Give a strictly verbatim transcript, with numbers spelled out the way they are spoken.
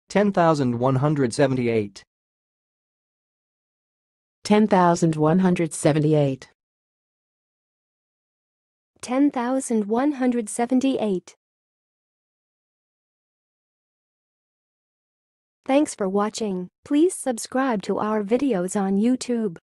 ten thousand one hundred seventy-eight. ten thousand one hundred seventy-eight. ten thousand one hundred seventy-eight. Thanks for watching. Please subscribe to our videos on YouTube.